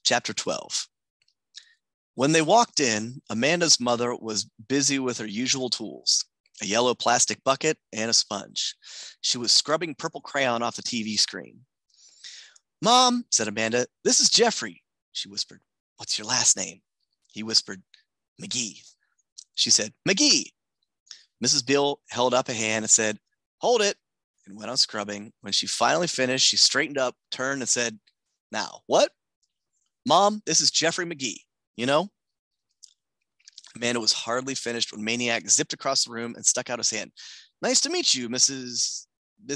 Chapter 12. When they walked in, Amanda's mother was busy with her usual tools, a yellow plastic bucket and a sponge. She was scrubbing purple crayon off the TV screen. "Mom," said Amanda, "this is Jeffrey." She whispered, "What's your last name?" He whispered, "McGee." She said, "McGee." Mrs. Beale held up a hand and said, "Hold it," and went on scrubbing. When she finally finished, she straightened up, turned, and said, "Now, what?" "Mom, this is Jeffrey McGee, you know?" Amanda was hardly finished when Maniac zipped across the room and stuck out his hand. "Nice to meet you, Mrs.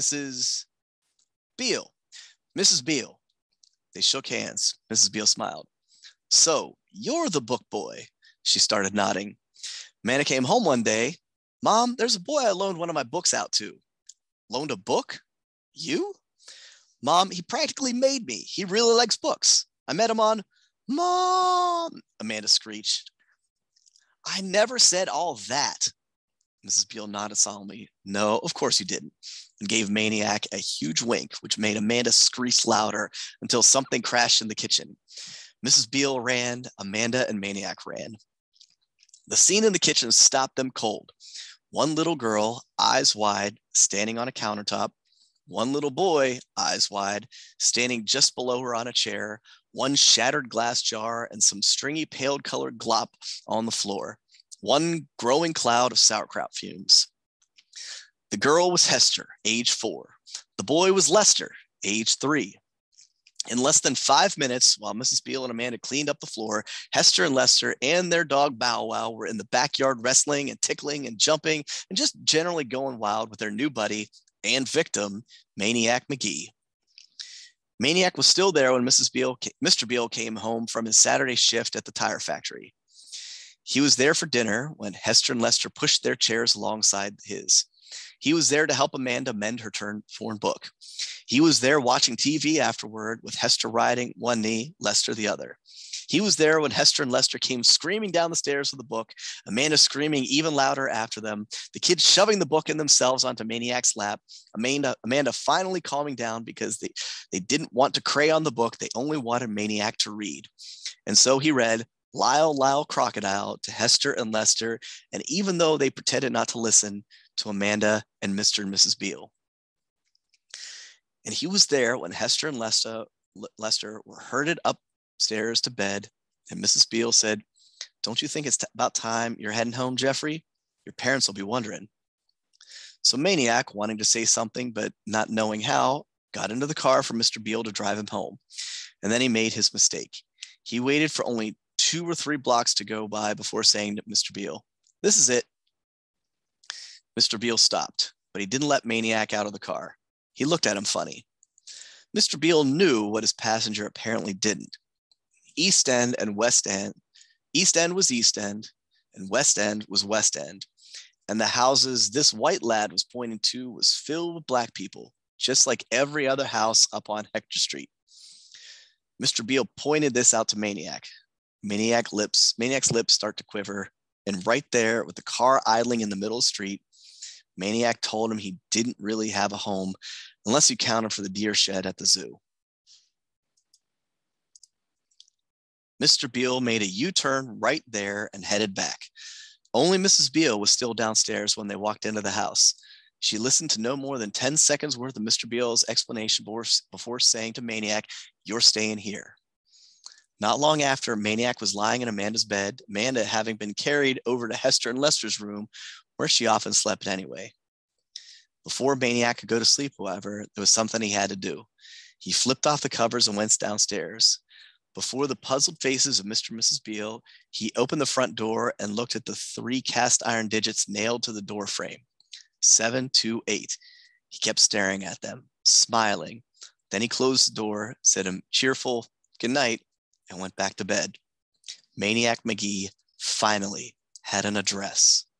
Beale." "Mrs. Beale." They shook hands. Mrs. Beale smiled. "So, you're the book boy." She started nodding. "Amanda came home one day. 'Mom, there's a boy I loaned one of my books out to.'" "Loaned a book? You?" "Mom, he practically made me. He really likes books. I met him on—" "Mom," Amanda screeched. "I never said all that." Mrs. Beale nodded solemnly. "No, of course you didn't," and gave Maniac a huge wink, which made Amanda screech louder until something crashed in the kitchen. Mrs. Beale ran, Amanda and Maniac ran. The scene in the kitchen stopped them cold. One little girl, eyes wide, standing on a countertop. One little boy, eyes wide, standing just below her on a chair. One shattered glass jar and some stringy pale-colored glop on the floor. One growing cloud of sauerkraut fumes. The girl was Hester, age 4. The boy was Lester, age 3. In less than 5 minutes, while Mrs. Beale and Amanda cleaned up the floor, Hester and Lester and their dog Bow Wow were in the backyard wrestling and tickling and jumping and just generally going wild with their new buddy and victim, Maniac McGee. Maniac was still there when Mr. Beale came home from his Saturday shift at the tire factory. He was there for dinner when Hester and Lester pushed their chairs alongside his. He was there to help Amanda mend her torn book. He was there watching TV afterward with Hester riding one knee, Lester the other. He was there when Hester and Lester came screaming down the stairs with the book, Amanda screaming even louder after them, the kids shoving the book and themselves onto Maniac's lap, Amanda finally calming down because they didn't want to crayon the book, they only wanted Maniac to read. And so he read Lyle, Lyle, Crocodile to Hester and Lester, and even though they pretended not to listen, to Amanda and Mr. and Mrs. Beale. And he was there when Hester and Lester were herded upstairs to bed, and Mrs. Beale said, "Don't you think it's about time you're heading home, Jeffrey? Your parents will be wondering." So Maniac, wanting to say something but not knowing how, got into the car for Mr. Beale to drive him home. And then he made his mistake. He waited for only 2 or 3 blocks to go by before saying to Mr. Beale, "This is it." Mr. Beale stopped, but he didn't let Maniac out of the car. He looked at him funny. Mr. Beale knew what his passenger apparently didn't. East End and West End. East End was East End, and West End was West End. And the houses this white lad was pointing to was filled with black people, just like every other house up on Hector Street. Mr. Beale pointed this out to Maniac. Maniac's lips start to quiver, and right there, with the car idling in the middle of the street, Maniac told him he didn't really have a home unless you counted for the deer shed at the zoo. Mr. Beale made a U-turn right there and headed back. Only Mrs. Beale was still downstairs when they walked into the house. She listened to no more than 10 seconds worth of Mr. Beale's explanation before saying to Maniac, "You're staying here." Not long after, Maniac was lying in Amanda's bed, Amanda having been carried over to Hester and Lester's room, where she often slept anyway. Before Maniac could go to sleep, however, there was something he had to do. He flipped off the covers and went downstairs. Before the puzzled faces of Mr. and Mrs. Beale, he opened the front door and looked at the 3 cast iron digits nailed to the door frame. 728. He kept staring at them, smiling. Then he closed the door, said a cheerful "good night," and went back to bed. Maniac McGee finally had an address.